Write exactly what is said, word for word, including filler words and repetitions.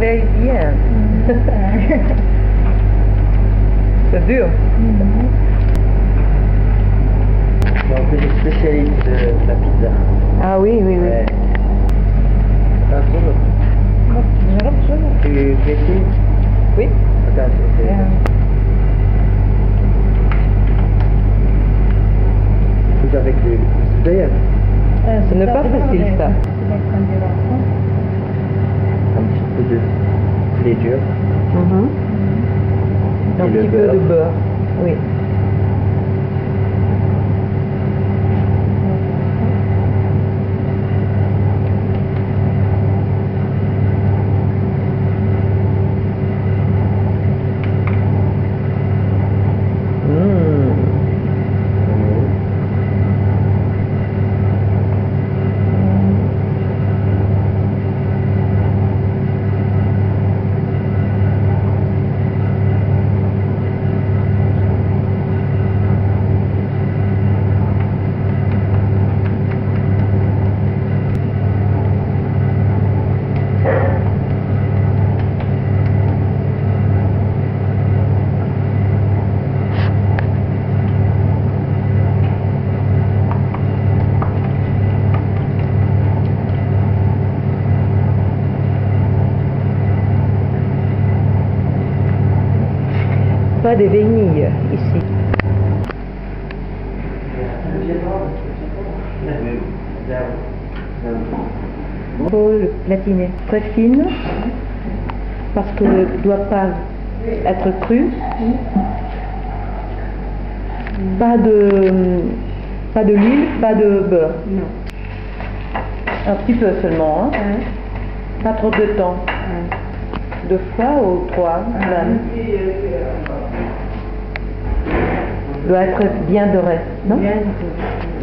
séché bien. C'est dur. Donc c'est une spécialiste de la pizza. Ah oui, oui, oui. Ouais. Attends, solo. Tu tu essayes? Oui. Attends, c'est... c'est- Tout avec le... D'ailleurs, Ce n'est pas facile ça. un petit peu de lait dur. Mhm. Un Et le petit peu beurre. de beurre. Oui. Mmh. Pas de vanille ici. Il faut le platiner très fine parce que ne doit pas être cru. Pas de pas de l'huile, pas de beurre. Non. Un petit peu seulement, hein. Hein? Pas trop de temps. Hein? Deux fois ou trois même. Doit être bien doré, non? Bien.